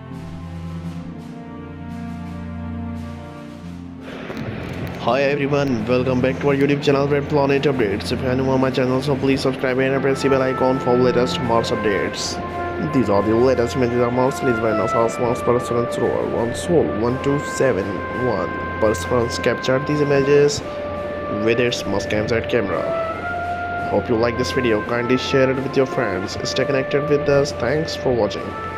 Hi everyone, welcome back to our YouTube channel Red Planet Updates. If you are new on my channel, so please subscribe and press the bell icon for latest Mars updates. These are the latest images of Mars released by NASA's Mars Perseverance Rover, one Sol 1271. Perseverance captured these images with its Mars camera. Hope you like this video. Kindly share it with your friends. Stay connected with us. Thanks for watching.